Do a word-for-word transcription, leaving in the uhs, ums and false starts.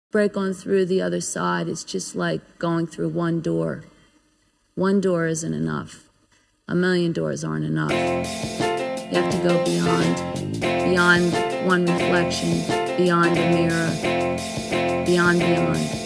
break on through the other side is just like going through one door. One door isn't enough. A million doors aren't enough. You have to go beyond, beyond one reflection, beyond the mirror, beyond, beyond.